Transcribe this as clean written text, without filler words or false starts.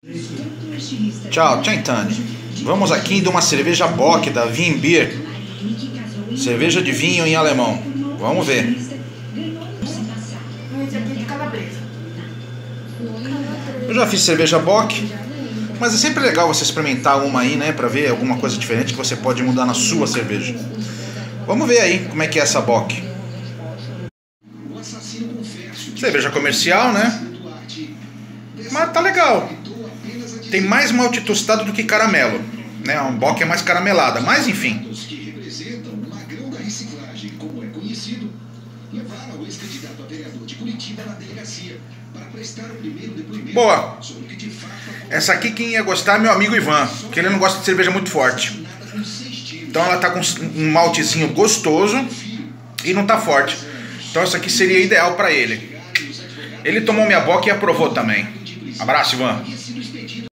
Tchau, Tchantane. Vamos aqui de uma cerveja Bock da Weinbier. Cerveja de vinho em alemão. Vamos ver. Esse aqui de calabresa. Eu já fiz cerveja Bock, mas é sempre legal você experimentar uma aí, né? Pra ver alguma coisa diferente que você pode mudar na sua cerveja. Vamos ver aí como é que é essa Bock. Cerveja comercial, né? Mas tá legal. Tem mais malte tostado do que caramelo, né? Um Bock é mais caramelada, mas enfim. Boa. Essa aqui quem ia gostar é meu amigo Ivan, que ele não gosta de cerveja muito forte. Então ela tá com um maltezinho gostoso e não tá forte. Então essa aqui seria ideal para ele. Ele tomou minha Bock e aprovou também. Abraço, Ivan.